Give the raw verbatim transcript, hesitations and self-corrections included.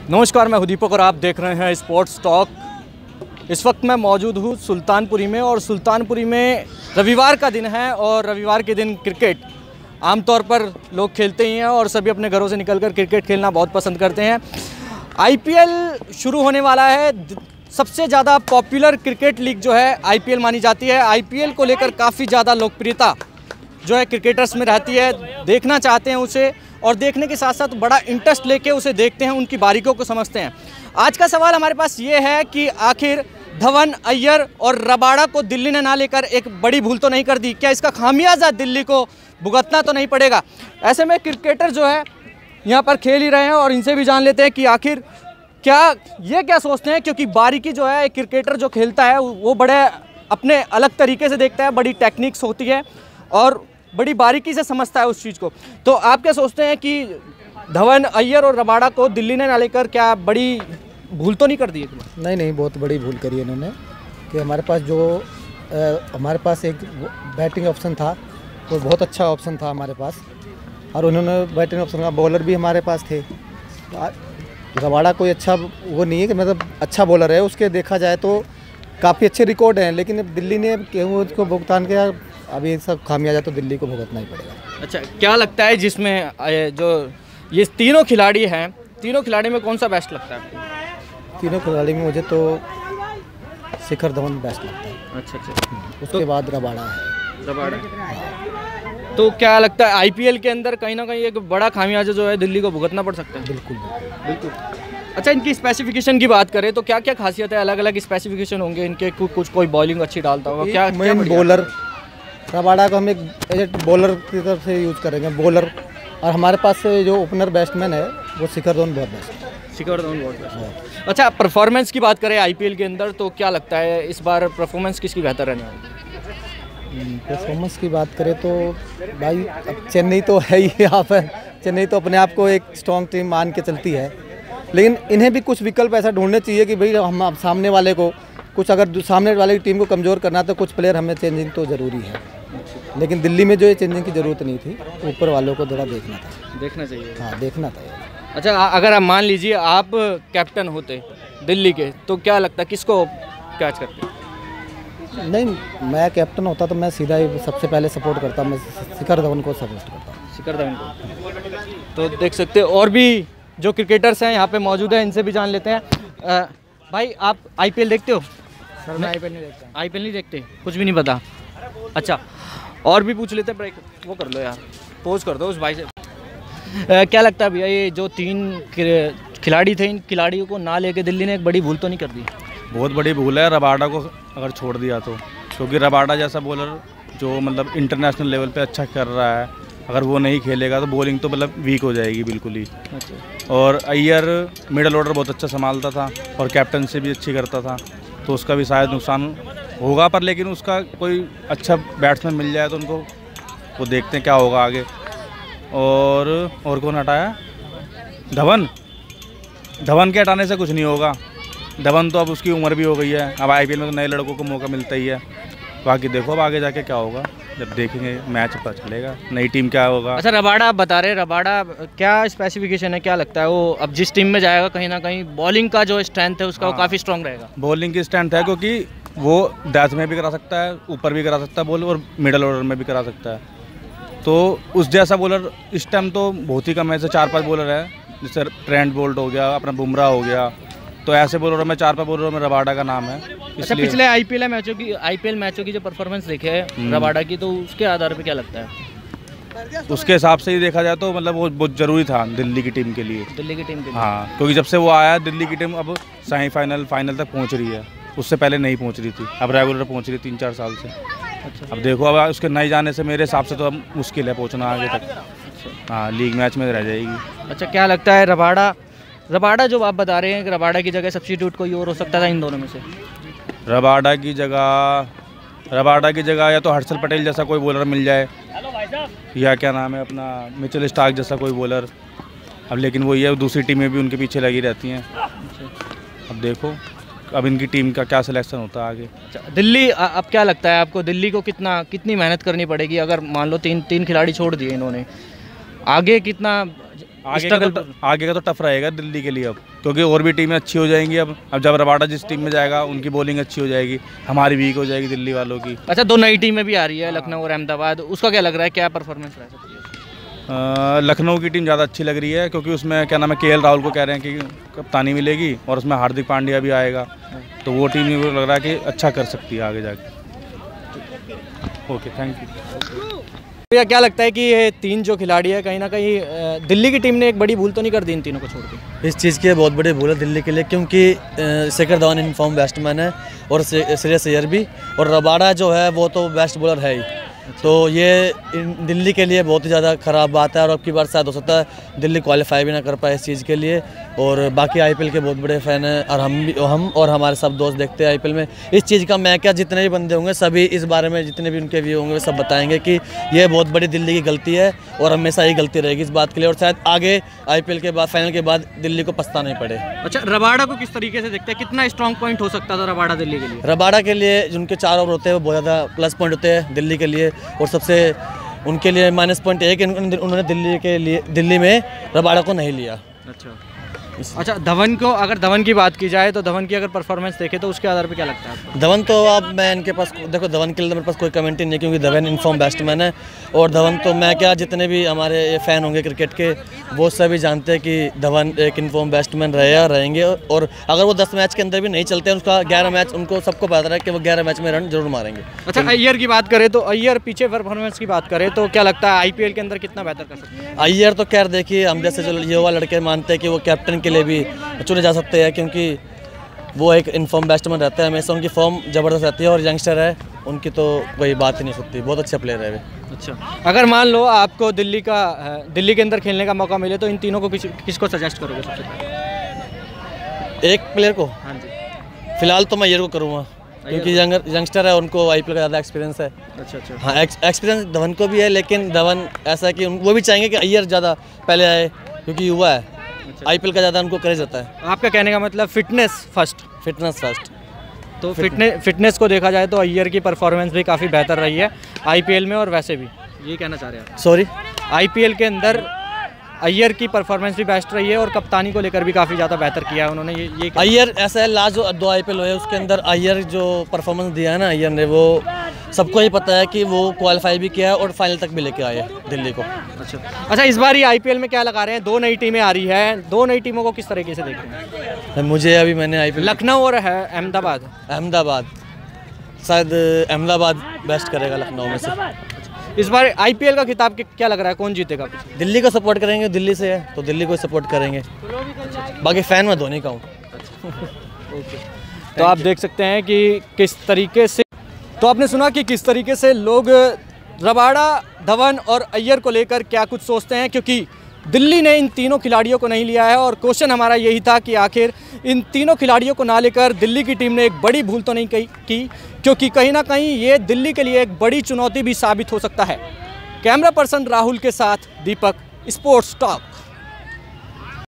नमस्कार, मैं दीपक और आप देख रहे हैं स्पोर्ट्स टॉक। इस वक्त मैं मौजूद हूँ सुल्तानपुरी में और सुल्तानपुरी में रविवार का दिन है और रविवार के दिन क्रिकेट आमतौर पर लोग खेलते ही हैं और सभी अपने घरों से निकलकर क्रिकेट खेलना बहुत पसंद करते हैं। आईपीएल शुरू होने वाला है। सबसे ज़्यादा पॉपुलर क्रिकेट लीग जो है आईपीएल मानी जाती है। आईपीएल को लेकर काफ़ी ज़्यादा लोकप्रियता जो है क्रिकेटर्स में रहती है, देखना चाहते हैं उसे और देखने के साथ साथ बड़ा इंटरेस्ट लेके उसे देखते हैं, उनकी बारीकियों को समझते हैं। आज का सवाल हमारे पास ये है कि आखिर धवन, अय्यर और रबाडा को दिल्ली ने ना लेकर एक बड़ी भूल तो नहीं कर दी? क्या इसका खामियाजा दिल्ली को भुगतना तो नहीं पड़ेगा? ऐसे में क्रिकेटर जो है यहाँ पर खेल ही रहे हैं और इनसे भी जान लेते हैं कि आखिर क्या ये क्या सोचते हैं, क्योंकि बारीकी जो है एक क्रिकेटर जो खेलता है वो बड़े अपने अलग तरीके से देखता है, बड़ी टेक्निक्स होती है और बड़ी बारीकी से समझता है उस चीज़ को। तो आप क्या सोचते हैं कि धवन, अय्यर और रबाडा को दिल्ली ने ना लेकर क्या बड़ी भूल तो नहीं कर दी? नहीं नहीं बहुत बड़ी भूल करी है इन्होंने कि हमारे पास जो आ, हमारे पास एक बैटिंग ऑप्शन था वो बहुत अच्छा ऑप्शन था हमारे पास, और उन्होंने बैटिंग ऑप्शन का बॉलर भी हमारे पास थे। रबाडा कोई अच्छा वो नहीं है कि मतलब अच्छा बॉलर है, उसके देखा जाए तो काफ़ी अच्छे रिकॉर्ड हैं, लेकिन दिल्ली ने क्यों उसको भुगतान किया, अभी सब खामियाजा तो दिल्ली को भुगतना ही पड़ेगा। अच्छा, क्या लगता है जिसमें जो ये तीनों खिलाड़ी हैं, तीनों खिलाड़ी में कौन सा बेस्ट लगता है आपको? तीनों खिलाड़ी में मुझे तो शिखर धवन बेस्ट लगता है। अच्छा अच्छा उसके तो, बाद रबाडा है। रबाडा हाँ। तो क्या लगता है आईपीएल के अंदर कहीं ना कहीं एक बड़ा खामियाजा जो है दिल्ली को भुगतना पड़ सकता है? बिल्कुल बिल्कुल। अच्छा, इनकी स्पेसिफिकेशन की बात करें तो क्या क्या खासियत है? अलग अलग स्पेसिफिकेशन होंगे इनके, कुछ कोई बॉलिंग अच्छी डालता होगा, क्या मेन बॉलर रबाडा को हम एक बॉलर की तरफ से यूज़ करेंगे बॉलर, और हमारे पास से जो ओपनर बैट्समैन है वो शिखर धवन बहुत बेस्ट है। शिखर धवन बहुत बेस्ट है। अच्छा, परफॉर्मेंस की बात करें आईपीएल के अंदर तो क्या लगता है इस बार परफॉर्मेंस किसकी बेहतर रहने वाली? परफॉर्मेंस की बात करें तो भाई अब चेन्नई तो है ही यहाँ पर, चेन्नई तो अपने आप को एक स्ट्रॉन्ग टीम मान के चलती है, लेकिन इन्हें भी कुछ विकल्प ऐसा ढूंढने चाहिए कि भाई हम सामने वाले को कुछ, अगर सामने वाले की टीम को कमज़ोर करना तो कुछ प्लेयर हमें चेंजिंग तो ज़रूरी है, लेकिन दिल्ली में जो ये चेंजिंग की ज़रूरत नहीं थी, ऊपर वालों को थोड़ा देखना था। देखना चाहिए। हाँ, देखना था। अच्छा, अगर आप मान लीजिए आप कैप्टन होते दिल्ली के तो क्या लगता किसको कैच करते? नहीं, मैं कैप्टन होता तो मैं सीधा ही सबसे पहले सपोर्ट करता, मैं शिखर धवन को सपोर्ट करता। शिखर धवन को तो देख सकते हो। और भी जो क्रिकेटर्स हैं यहाँ पे मौजूद है, इनसे भी जान लेते हैं। आ, भाई आप आईपीएल देखते हो? सर मैं आईपीएल नहीं देखता। आईपीएल नहीं देखते? कुछ भी नहीं पता? अच्छा, और भी पूछ लेते हैं, ब्रेक वो कर लो यार, पोज कर दो उस भाई से। आ, क्या लगता है भैया ये जो तीन खिलाड़ी थे, इन खिलाड़ियों को ना लेके दिल्ली ने एक बड़ी भूल तो नहीं कर दी? बहुत बड़ी भूल है रबाडा को अगर छोड़ दिया तो, क्योंकि रबाडा जैसा बॉलर जो मतलब इंटरनेशनल लेवल पे अच्छा कर रहा है, अगर वो नहीं खेलेगा तो बॉलिंग तो मतलब वीक हो जाएगी बिल्कुल ही। अच्छा। और अय्यर मिडल ऑर्डर बहुत अच्छा संभालता था और कैप्टन से भी अच्छी करता था, तो उसका भी शायद नुकसान होगा, पर लेकिन उसका कोई अच्छा बैट्समैन मिल जाए तो उनको वो देखते हैं क्या होगा आगे। और और कौन हटाया? धवन। धवन के हटाने से कुछ नहीं होगा। धवन तो अब उसकी उम्र भी हो गई है, अब आईपीएल में तो नए लड़कों को मौका मिलता ही है। बाकी देखो अब आगे जाके क्या होगा, जब देखेंगे मैच पता चलेगा नई टीम क्या होगा। अच्छा, रबाडा आप बता रहे, रबाडा क्या स्पेसिफिकेशन है, क्या लगता है वो अब जिस टीम में जाएगा कहीं ना कहीं बॉलिंग का जो स्ट्रेंथ है उसका हाँ, वो काफ़ी स्ट्रॉन्ग रहेगा? बॉलिंग की स्ट्रेंथ है, क्योंकि वो डेथ में भी करा सकता है, ऊपर भी करा सकता है बॉल, और मिडल ऑर्डर में भी करा सकता है। तो उस जैसा बॉलर इस टाइम तो बहुत ही कम है, ऐसे चार पाँच बॉलर है, जैसे ट्रेंट बोल्ट हो गया, अपना बुमराह हो गया, तो ऐसे बॉलरों में चार पाँच बॉलरों में रबाडा का नाम है। अच्छा, पिछले आईपीएल मैचों की आईपीएल मैचों की जो परफॉर्मेंस देखे है रबाडा की, तो उसके आधार पे क्या लगता है? उसके हिसाब से ही देखा जाए तो मतलब वो बहुत ज़रूरी था दिल्ली की टीम के लिए। दिल्ली की टीम के लिए हाँ, क्योंकि जब से वो आया दिल्ली की टीम अब सेमीफाइनल फाइनल तक पहुँच रही है, उससे पहले नहीं पहुँच रही थी, अब रेगुलर पहुँच रही तीन चार साल से। अच्छा। अब देखो अब उसके नहीं जाने से मेरे हिसाब से तो अब मुश्किल है पहुँचना आगे तक। अच्छा। हाँ, लीग मैच में रह जाएगी। अच्छा, क्या लगता है रबाडा रबाडा जो आप बता रहे हैं कि रबाडा की जगह सब्स्टिट्यूट कोई और हो सकता था इन दोनों में से? रबाडा की जगह रबाडा की जगह या तो हर्षल पटेल जैसा कोई बॉलर मिल जाए, या क्या नाम है अपना मिचेल स्टार्क जैसा कोई बॉलर। अब लेकिन वो ये दूसरी टीमें भी उनके पीछे लगी रहती हैं। अब देखो अब इनकी टीम का क्या सिलेक्शन होता है आगे। दिल्ली, अब क्या लगता है आपको दिल्ली को कितना कितनी मेहनत करनी पड़ेगी? अगर मान लो तीन तीन खिलाड़ी छोड़ दिए इन्होंने, आगे कितना आगे का तो आगे का तो टफ रहेगा दिल्ली के लिए अब, क्योंकि और भी टीमें अच्छी हो जाएंगी। अब अब जब रबाडा जिस टीम में जाएगा उनकी बॉलिंग अच्छी हो जाएगी, हमारी वीक हो जाएगी दिल्ली वालों की। अच्छा, दो नई टीमें भी आ रही है, लखनऊ और अहमदाबाद, उसका क्या लग रहा है, क्या परफॉर्मेंस रह सकती है? लखनऊ की टीम ज़्यादा अच्छी लग रही है, क्योंकि उसमें क्या नाम है, के एल राहुल को कह रहे हैं कि कप्तानी मिलेगी और उसमें हार्दिक पांड्या भी आएगा, तो वो टीम मुझे लग रहा है कि अच्छा कर सकती है आगे जाके। Okay, thank you. भैया क्या लगता है कि ये तीन जो खिलाड़ी है, कहीं ना कहीं दिल्ली की टीम ने एक बड़ी भूल तो नहीं कर दी इन तीनों को छोड़ के? इस चीज़ की बहुत बड़ी भूल है दिल्ली के लिए, क्योंकि Shikhar Dhawan in form batsman है और श्रेयस अय्यर भी, और रबाडा जो है वो तो बेस्ट बॉलर है ही। तो ये दिल्ली के लिए बहुत ही ज़्यादा ख़राब बात है, और अब की बार शायद हो सकता है दिल्ली क्वालिफाई भी ना कर पाए इस चीज़ के लिए। और बाकी आईपीएल के बहुत बड़े फ़ैन हैं, और हम भी हम और हमारे सब दोस्त देखते हैं आईपीएल में इस चीज़ का। मैं क्या, जितने भी बंदे होंगे सभी इस बारे में, जितने भी उनके व्यू होंगे सब बताएंगे कि ये बहुत बड़ी दिल्ली की गलती है, और हमेशा ही गलती रहेगी इस बात के लिए, और शायद आगे आईपीएल के बाद, फाइनल के बाद दिल्ली को पछताना नहीं पड़े। अच्छा, रबाडा को किस तरीके से देखते हैं, कितना स्ट्रॉन्ग पॉइंट हो सकता था रबाडा दिल्ली के लिए? रबाडा के लिए जिनके चार ओवर होते हैं वो बहुत ज़्यादा प्लस पॉइंट होते हैं दिल्ली के लिए, और सबसे उनके लिए माइनस पॉइंट एक उन्होंने दिल्ली के लिए दिल्ली में रबाडा को नहीं लिया। अच्छा अच्छा, धवन को, अगर धवन की बात की जाए तो धवन की अगर परफॉर्मेंस देखे तो उसके आधार पे क्या लगता है आपको? धवन तो अब मैं इनके पास, देखो धवन के लिए मेरे पास कोई कमेंट ही नहीं है, क्योंकि धवन इनफॉर्म बैट्समैन है, और धवन तो मैं क्या, जितने भी हमारे फ़ैन होंगे क्रिकेट के वो सभी जानते हैं कि धवन एक इनफॉर्म बैट्समैन रहे रहेंगे, और अगर वो दस मैच के अंदर भी नहीं चलते हैं, उसका ग्यारह मैच उनको सबको पता है कि वो ग्यारह मैच में रन जरूर मारेंगे। अच्छा, अय्यर की बात करें तो अय्यर पीछे परफॉर्मेंस की बात करें तो क्या लगता है आईपीएल के अंदर कितना बेहतर कर सकते हैं? अय्यर तो खैर देखिए, हम जैसे जो युवा लड़के मानते हैं कि वो कैप्टन के लिए भी चुने जा सकते हैं, क्योंकि वो एक इनफॉर्म बैट्समैन रहता है, हमेशा उनकी फॉर्म ज़बरदस्त रहती है, और यंगस्टर है, उनकी तो कोई बात ही नहीं सकती, बहुत अच्छा प्लेयर है वे। अच्छा, अगर मान लो आपको दिल्ली का दिल्ली के अंदर खेलने का मौका मिले तो इन तीनों को किस किसको सजेस्ट करोगे सबसे पहले? एक प्लेयर को? हाँ जी। फिलहाल तो मैं अय्यर को करूँगा, क्योंकि यंगर यंगस्टर है, उनको आईपीएल का ज़्यादा एक्सपीरियंस है। अच्छा अच्छा, हाँ, एक्सपीरियंस धवन को भी है, लेकिन धवन ऐसा है कि वो भी चाहेंगे कि अय्यर ज़्यादा पहले आए, क्योंकि युवा है। आईपीएल का ज़्यादा उनको क्रेज रहता है। आपका कहने का मतलब फिटनेस फर्स्ट? Fitness first. तो फिटनेस फिटनेस को देखा जाए तो अय्यर की परफॉर्मेंस भी काफ़ी बेहतर रही है आईपीएल में, और वैसे भी ये कहना चाह रहे हैं? सॉरी, आईपीएल के अंदर अय्यर की परफॉर्मेंस भी बेस्ट रही है, और कप्तानी को लेकर भी काफ़ी ज़्यादा बेहतर किया है उन्होंने। ये ये अय्यर ऐसा है, लास्ट जो दो आईपीएल हुए उसके अंदर अय्यर जो परफॉर्मेंस दिया है ना अय्यर ने, वो सबको ही पता है कि वो क्वालिफाई भी किया है और फाइनल तक भी लेके आए दिल्ली को। अच्छा अच्छा, इस बार ही आईपीएल में क्या लगा रहे हैं, दो नई टीमें आ रही हैं, दो नई टीमों को किस तरीके से देख रहे हैं? मुझे अभी मैंने आईपीएल लखनऊ और है अहमदाबाद अहमदाबाद शायद अहमदाबाद बेस्ट करेगा लखनऊ में से। इस बार आईपीएल का खिताब क्या लग रहा है, कौन जीतेगा? दिल्ली को सपोर्ट करेंगे, दिल्ली से है तो दिल्ली को सपोर्ट करेंगे, बाकी फ़ैन मैं धोनी का हूँ। तो आप देख सकते हैं कि किस तरीके से, तो आपने सुना कि किस तरीके से लोग रबाडा, धवन और अय्यर को लेकर क्या कुछ सोचते हैं, क्योंकि दिल्ली ने इन तीनों खिलाड़ियों को नहीं लिया है, और क्वेश्चन हमारा यही था कि आखिर इन तीनों खिलाड़ियों को ना लेकर दिल्ली की टीम ने एक बड़ी भूल तो नहीं की, क्योंकि कहीं ना कहीं ये दिल्ली के लिए एक बड़ी चुनौती भी साबित हो सकता है। कैमरा पर्सन राहुल के साथ दीपक, स्पोर्ट्स टॉक।